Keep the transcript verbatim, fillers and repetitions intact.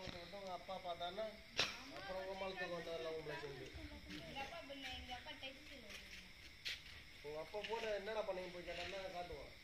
மலத்தை விட்டு உங்கள் அப்பா பார்த்தான்னா அப்புறம் உங்கள் மலத்தை கொண்டு வரலாம் உங்களை செஞ்சு. உங்கள் அப்பா போட்டு என்னடா பண்ணீங்க போய் கேட்டான்னா காட்டுவான்.